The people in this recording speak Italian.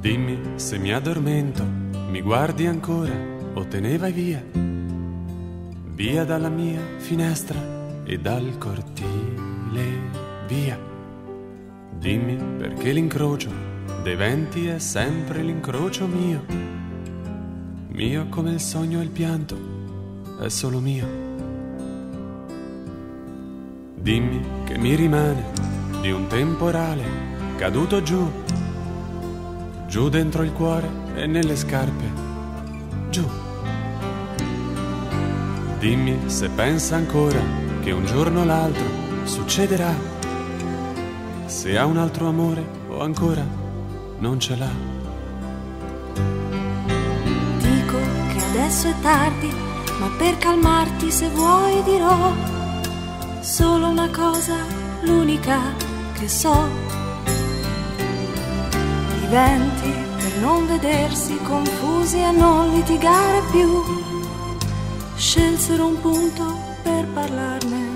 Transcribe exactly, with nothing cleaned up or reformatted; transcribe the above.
Dimmi se mi addormento, mi guardi ancora o te ne vai via, via dalla mia finestra e dal cortile, via. Dimmi perché l'incrocio dei venti è sempre l'incrocio mio, mio come il sogno e il pianto, è solo mio. Dimmi che mi rimane di un temporale caduto giù, giù dentro il cuore e nelle scarpe, giù. Dimmi se pensa ancora che un giorno o l'altro succederà, se ha un altro amore o ancora non ce l'ha. Dico che adesso è tardi, ma per calmarti se vuoi dirò solo una cosa, l'unica che so. I venti per non vedersi confusi e non litigare più scelsero un punto per parlarne.